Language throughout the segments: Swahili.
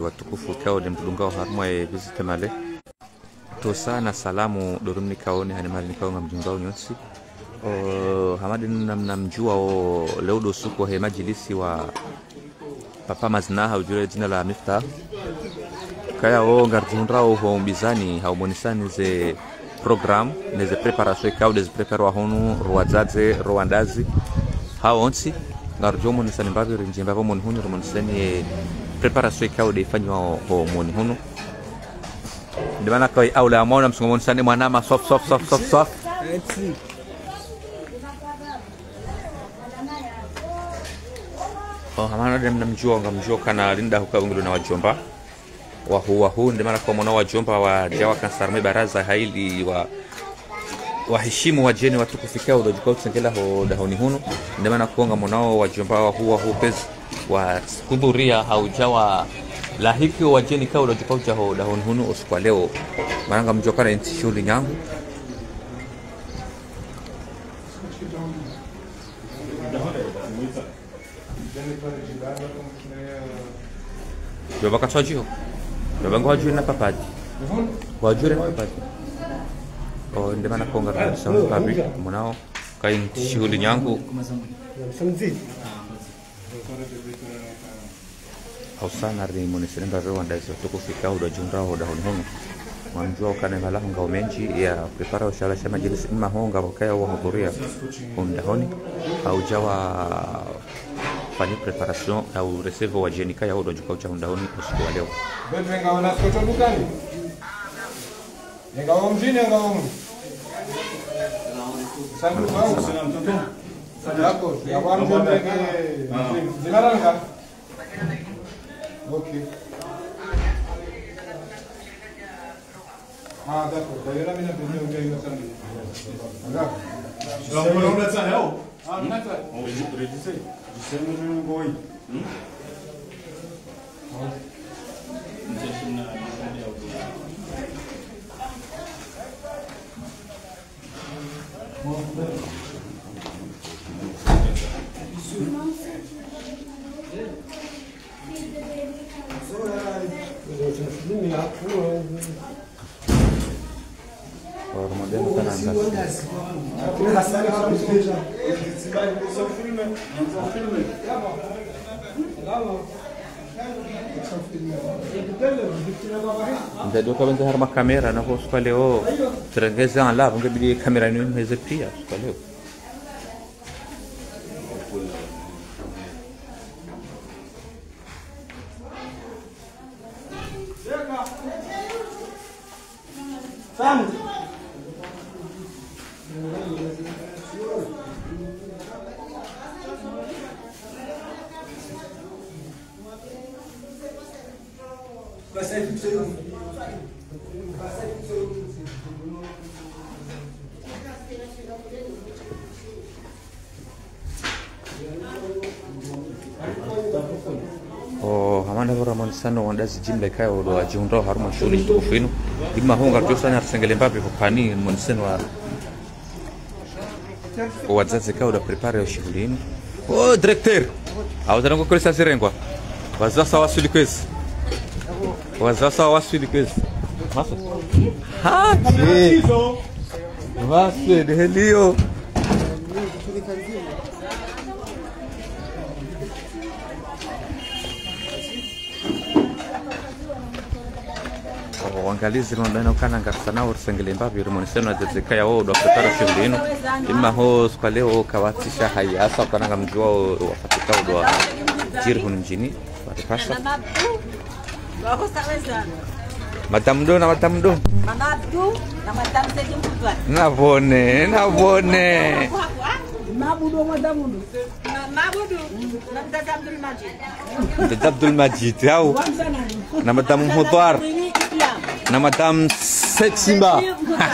watukufu kao de mdungao harmo e visite male to sana salamu dorumni kaone hanimali nikao ngamjungao nyonsi hamadin namjua o leudo suko he majlisi wa papa maznaha ujure jina la Miftah kaya o ngarjunrao ho mbizani haumonisani ze program neze preparation kao des preparo honu ruadzaze rwandazi haonsi ngarjomo nisani mbavi rinjimba po mon hunu romonisani preparation kao de fanywa ho mon hunu dimana kai aula amona msongomonisani mwanama soft hamana dem namjua ngamjua kana linda hukawungulo na wajomba wahu ndimana kwa mwana wajomba wa jawa kansarme baraza haili waheshimu wajeni watukufikia udojukao tsengela ho dahoni hunu ndimana kuonga mwanao wajomba wahu pezi wa kuburia haujawa lahiki wajeni kao udojukao jaho dahoni hunu usikwa leo maranga mjoka na inti shuli nyangu Jomba katswajiho Jomba ngwajuri na papadi wajuri na papadi ndimana konga kabisa papi mwanao kai shughuli nyangu hausana ri monisenda Rwanda hizo tukufika udajunra ho dahoni hono manjua kana malaho ngao menji ya prepara ushala shama jilisi ima honga wakaya wa hudhuria ndahoni au jawa fanya preparation au receive wajeni kaya au dojukao cha ndahoni usiku wa leo Venga wanaskoto dukani. Venga mjini ngao. Sandu ngao sina mtoto. Yako ya wangu ndege. Zinalanga. Okay. D'accord. D'ailleurs mimi napenda ongea sana. Anga. Sio mbona sana leo? Nata. Redise. Disema ngoi. Ndio kwa benza harma kamera na kwa leo trengeza la ngabidi kamera ni meze pia kwa leo hamana bora monsano wandazi jimle kayo do ajunro harma shuli tukufino imma honga tusanya sengele mbabe hopani monsano wa wazazi kayo da prepare shughulini directeur au zango kolesa sirengwa wazasa wasuli kwezi wazasa wasuli kwezi masa ha wase de helio wangalizi ndana kana ngasana ursengele mbabi rumoniseno azezeka yao do prepara shughulino imma ho kwa leo kawatisha hayasa kana ngamjua wafatika do jirhu njini watapasa Madam do Mama Abdu na Madam Sedi Mkutwa. Nabone. Mabudu Madamudu. Mabudu na Mdada Abdul Majid. Mdada Abdul Majid au na Madam Mhudwar. Na Madam Setsimba.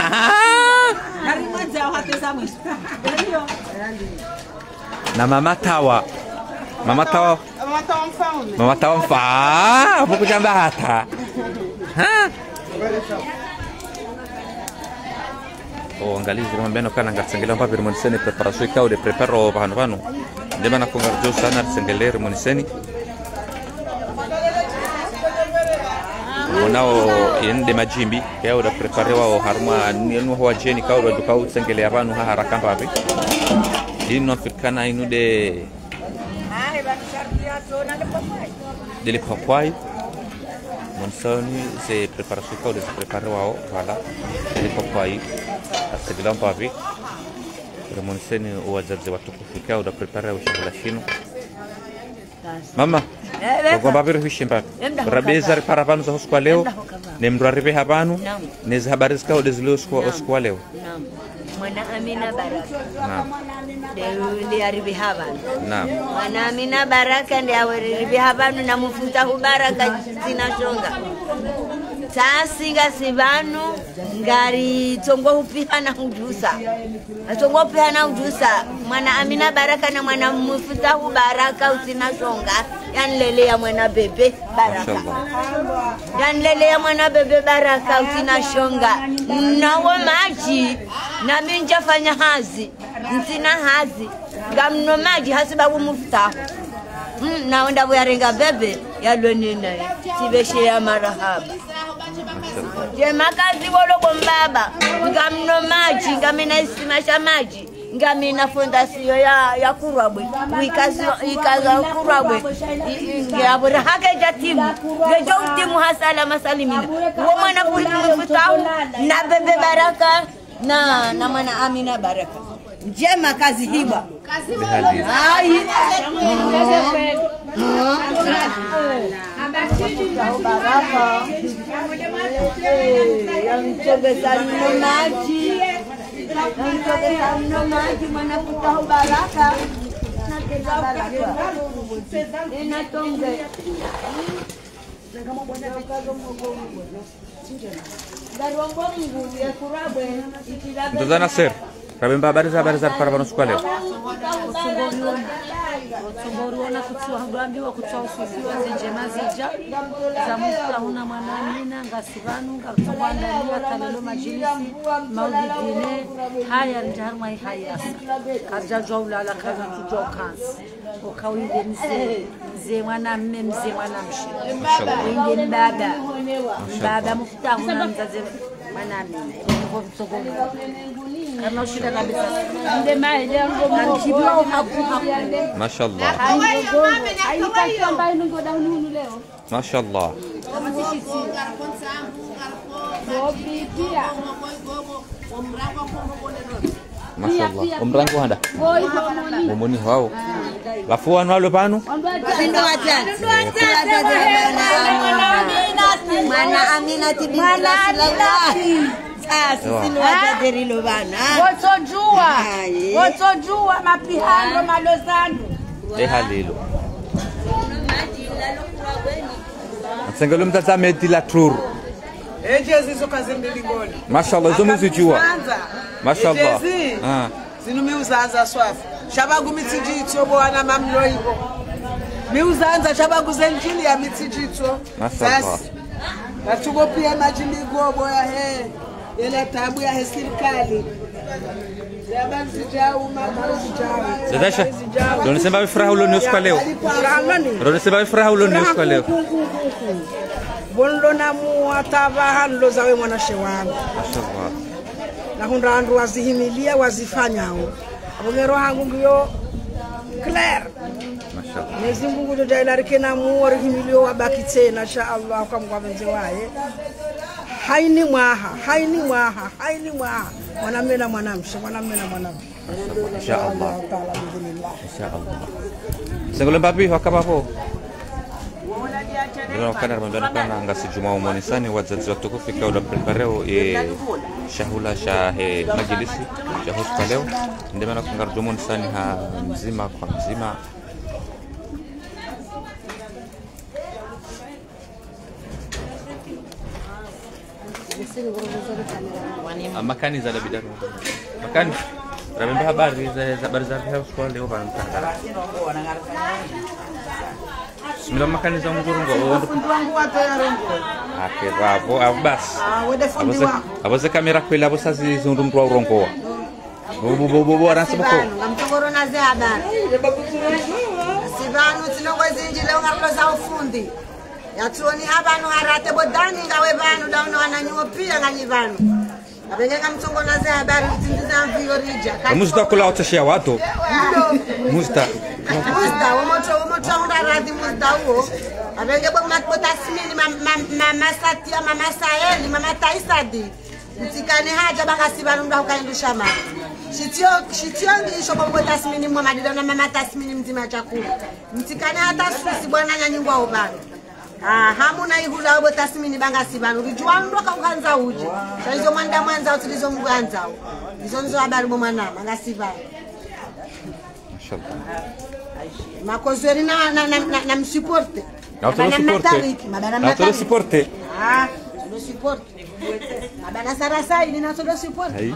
Na Mama Tawa. Mama Tawa mfa. Buku jamba hata. Angalizi kama mbeno kana ngasengela mpapi moniseni preparation kao de preparo vano ndema na kongarjo sana sengelere moniseni unao ende majimbi yao da preparewa harma nenu ho jeni ka do ka utsengele abantu ha haraka mbabe dino fikana inude dele papai monsoni se préparation ka de se préparer wao voilà dele papai asegla mbabe monsoni wazazi watukufu ka do préparer o chakula chino mama kwa babiro hishimba rabeza para vanu za hosko leo ne mraribe habanu ne habari zikao dezilo hosko leo mwana Amina Baraka naam ndio aribi habanu naam mwana Amina Baraka ndio aribi habanu na mufuta hubaraka zinashonga tasinga sibanu ngari tongo upihana hujusa tongo upihana hujusa mwana Amina Baraka na mwana mufuta hubaraka usinashonga yanlele ya mwana bebe Baraka yanlele ya mwana bebe Baraka usinashonga nawo maji na minja fanya hazi ntina hazi ngamno maji hasiba umufuta naonda buyarenga bebe yalonena tibeshe ya marahaba je makazi wolo mbaba ngamno maji ngamina isimasha maji ngamina fondasiyo ya kurwabwe ikaza kurwabwe ngabura hake jatimu ngejo utimu hasala masalimina wo mwana kuhitufutao na bebe Baraka na mwana Amina Baraka njema kazi hiba ai Baraka yang chogesa no maji mwana kutao Baraka na tena Baraka ina tonge Ndio nasir rabemba habari za para vanu hosko leo Tumboriona kutswa hambiwa kutswa ususiwa zenjema zija za musta huna mwanamina ngasivanu ngakutwandalia kalelo majilisi maudidine haya njarma hayasa kaja jawla la kaza tujwa kansi ukawinde mzee mwana mme mzee mwana mshi winde baba mufta huna mzaze mwanamina kwa mtogoni kama shida kabisa ndema yango kantibiwa mashallah mashallah mashallah umrangu handa mumuni wao lafuan walo panu ndo watani mwana Amina tibinda silawahi sisi ni wajaderilo bana wotojua mapihano malozano halilo Sengelo mtazame la tour ejezi sokazimbili ngoli mashallah zomuzijua mashallah sinu miuzanza swafu shabagu mitijitso bwana mamloibo miuzanza shabagu zenjili ya mitijitso mashallah natugo pia majimbi gobo ya he ile tabu ya serikali Zadasha, ndio sema bifuraha ulo news kwa leo. Ndio sema bifuraha ulo news kwa leo. Bondo na muatava hando zawe mwanashe wangu. Mashallah. Na hundandu wazihimilia wazifanyao. Abongero hangu ngiyo Claire. Mashallah. Mwezi Mungu tujailari na muori himilio wabaki tena insha Allah kwa mwavenze wae. Haini mwaha mwanamume na mwanamke inshallah inshallah sengole mbapi wakapapo ndio kana mbona kana ngasi juma umonisani wazazi watukufu kwa ule prepareo shahula shahe majlisi ya hospitaleo ndio maana kungardo umonisani ha mzima kwa mzima makani za bidaru makani rabemba habari za hospital leo bana mtandao Bismillah makani za ngurungo wangu watayarongo akiravo abas wede fundiwa abose kamera kwela bosazi zundumtwa urongo bobo arasiboko ngamtogoro na ze habari sibanu tinongwezinjile ungaloza ufundi yatuoni abantu harate bodani ngawe vanu dauna wananyopia nganyi vanu abenge kamtsongo naze habari tindiza mviorija musta kula utashia watu musta womoto undaradi musta huo abenge boma tasmini mama satia mama saeli mama taisadi mtikane haja bangasi vanu ndo ukaindusha mama shitio ngisho bombo tasmini mwa madida na mama tasmini mzima chakula mtikane hata susi bwana nyanyingwa ubani hamuna ihula obo tasmini bangasi vanu rijwa ndo kaukanza uje saizo mwanda mwanza utilizo mwanza hizo nzo habari bomwa na bangasi vanu mashallah makozeri na msuporte na utolo supporte solo supporte abana sarasa ini na solo supporte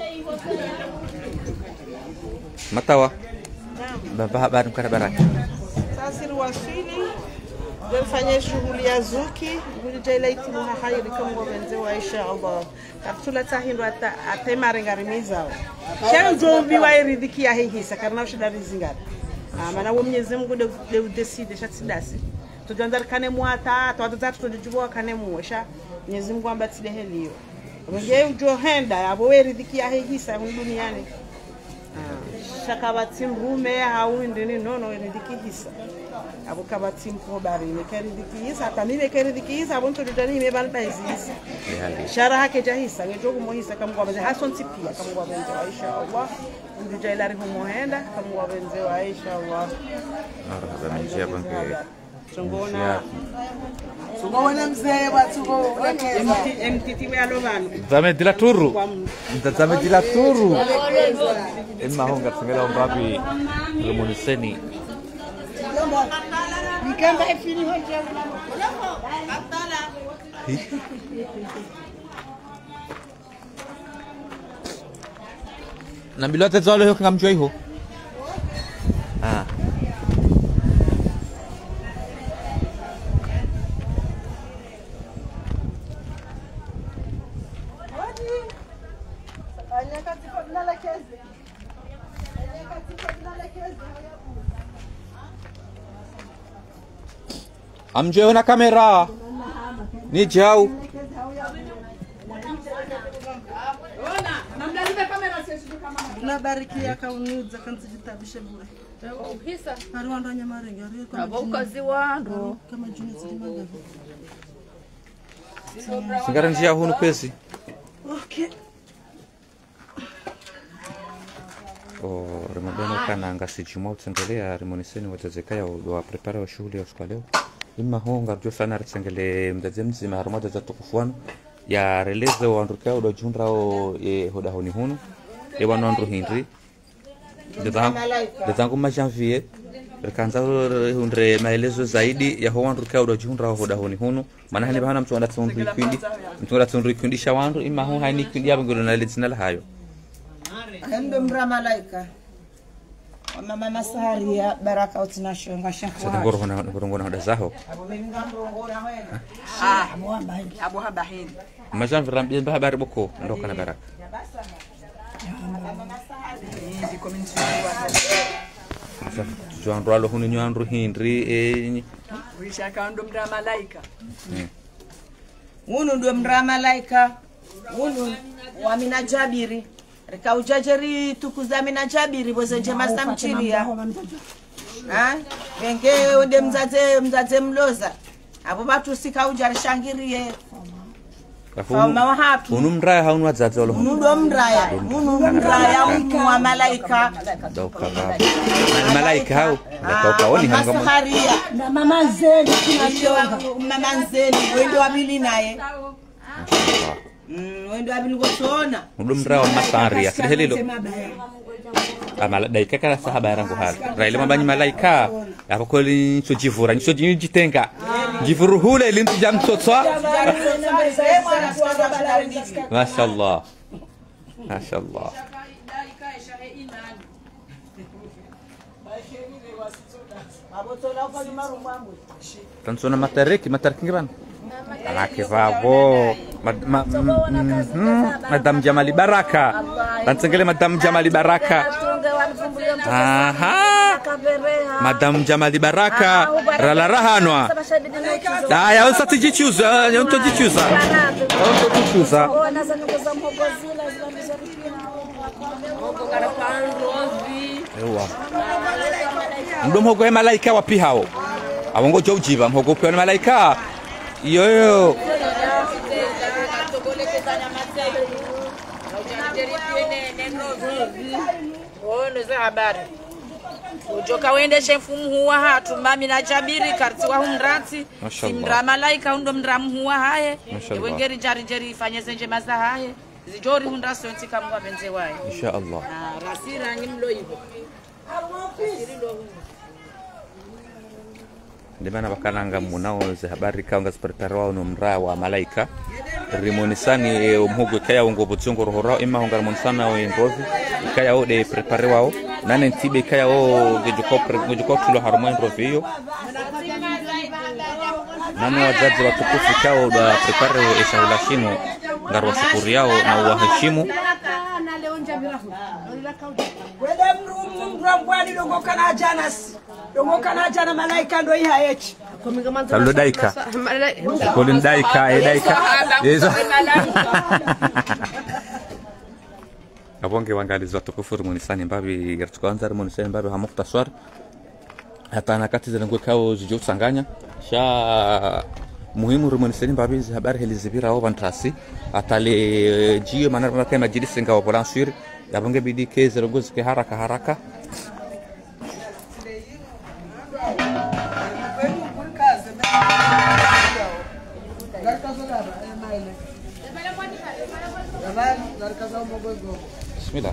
matawa baba habari kwa baraka sasa wasili nifanye shughuli ya zuki kujaileti muha hayri kama wenzewa insha Allah kaptula tahindo atemare ngarimiza chanzo biwa iridhiki ya hii sakarna ushida rizingara maana wo Mwenyezi Mungu de decide shatsidasi tujanzar kane muata twatatu tujibwa kane muosha Mwenyezi Mungu ambatide helio wenge ujo henda abo iridhiki ya hii sa duniani shakabati mrume hauindini nono iridhiki hisa abo kabati mpobari mekeridhiki hisa atamime keridhiki hisa abo ntodani me balba hisa shara hake jahisa ngejogo mohisa kamwa baze hason tipia kamwa benze insha Allah ndio ilari humoenda kamwa benze insha Allah marhaba njia banke tungona Sungona mzee watu MTT we alovano zamedila turu emma honga tsengela umbabi lemoniseni nikamba ifini hoja na bilote zalo hiyo ngamjua hiyo amjue na kamera ni jau na bariki akauniza kanzijitabishe bure Hisa arwanda nyamarenga ari na bokazi wando kama juni zilimanga singara njia hunu kwezi okay Ramadhani kana ngasijumwa utsengelea rimoniseni watazekaya wa prepara wa shughuli ya siku leo imma honga rjo sana ritsengele mdaze mzima Ramadhani za tukufuano ya releze wa ndruka udo jundrao hoda honi hunu wanu ndru hindri detangu ma janvier rekanza hundre maelezo zaidi ya ho ndruka udo jundrao hoda honi hunu maana hani bana mtu anda tsundu kwindi shawandu imma ho haini kwindi abangolo na ledzina hayo ndo mra malaika mama masaharia baraka utinashonga shakwa ngorongona hoda zaho abo habahini majan virambi habari boko ndoka na baraka Joan hunu nyandru hindri wishaka ndo mra malaika unu ndo mra malaika unu wa mina Jabiri rika ujajeri tukuza mina Jabiri boze njema samchilia wenge ode mzaze mloza abo batu sika ujarishangirie unu mraya haunu wadzadza lo unu ndo mraya wa malaika malaika hao ndakaoni hanga masaharia na mama zeni wendo wabili naye wendo wabili gosona unu mraya wa masaharia sihelilo malaika kana sahaba yarangu hali raile mabanyi malaika akokoli ncho jivura ncho jitenga jivuru hule lintu jamtsotswa mashallah mashallah tansona matariki bana alake vavo Madam Jamali Baraka tansengele Madam Jamali Baraka Madam Jamali Baraka rala rahanwa Haya, usatijichuza, eu não tô jichuza. Eu não tô jichuza. Ewa. Ndo mhogo ya malaika wapi hao? Awongo jojiba mhogo pia malaika. Yo. Habari ujoka uendeshe mfumu huwa hatu mami na jabiri karti wa humrati simra malaika undo mramu huwa haye iwengeri jari jeri ifanyeze njema za haye zijori hundra sonti kamwa benze wae insha Allah rasira ngimlo hivyo ndimana bakananga munao ze habari kaunga zipreparwa no mra wa malaika rimonisani umhugwe kaya ungo butungo rohora ima honga monsana o enrovi kaya o de preparwa nane ntibe kaya o gejuko tulo harmo enrovi yo nane wajaji watukufu kao da prepare o esahulashimo ngarwa shukuri yao na waheshimu wede mrambwani dongo kana jana malaika ndo iha echi Kalau daika, kolin daika, daika. Yeso. Abonge wangalizi watukufu munisani mbabi gertukanza munisani mbabi hamuktasar. Hata nakati zangu kao zijo sanganya. Sha muhimu munisani mbabi habari helizibira au bantasi. Atale jio manar kama majlis ngao bolansir. Abonge bidi ke zangu ke haraka. Bismillah.